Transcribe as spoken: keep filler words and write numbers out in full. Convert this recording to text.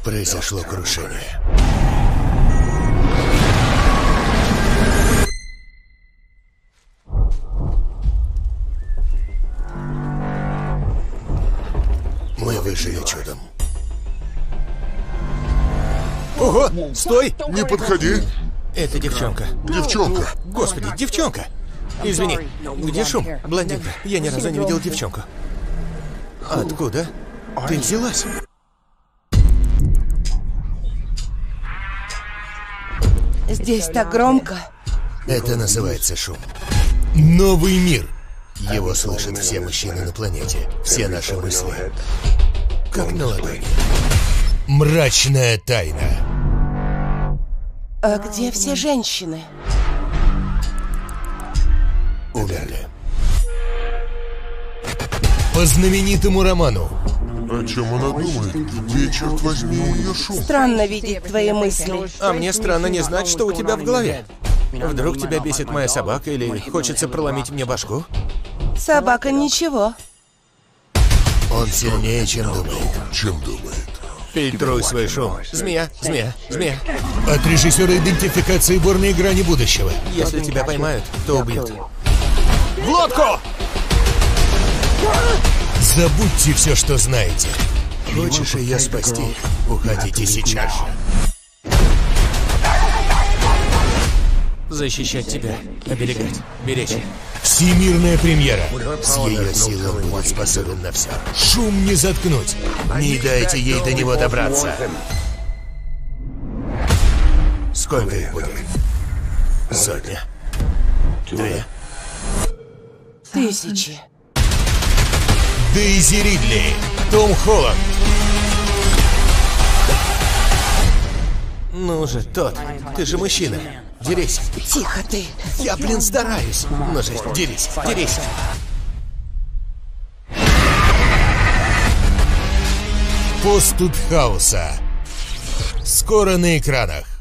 Произошло крушение. Мы выжили чудом. Ого! Стой! Не подходи! Это девчонка. Девчонка! Господи, девчонка! Извини, где шум? Блондинка, я ни разу не видел девчонку. Откуда ты взялась? Здесь так громко. Это называется шум. Новый мир. Его слышат все мужчины на планете. Все наши мысли. Как на ладони. Мрачная тайна. А где все женщины? Умерли. По знаменитому роману. О чем она думает? Где, черт возьми, ее шум? Странно видеть твои мысли. А мне странно не знать, что у тебя в голове. Вдруг тебя бесит моя собака или хочется проломить мне башку? Собака ничего. Он сильнее, чем думает. Чем думает? Фильтруй свой шум. Змея, змея, змея. От режиссера идентификации «Горные грани будущего». Если тебя поймают, то убьют. В лодку! Забудьте все, что знаете. Хочешь ее спасти? Уходите сейчас же. Защищать тебя, оберегать, беречь. Всемирная премьера. С ее силой он будет способен на все. Шум не заткнуть. Не дайте ей до него добраться. Сколько их будет? Сотня. Две. Тысячи. Дейзи Ридли. Том Холланд. Ну же, тот, ты же мужчина. Дерись. Тихо ты. Я, блин, стараюсь. Ну же, дерись, дерись. Постуд хаоса. Скоро на экранах.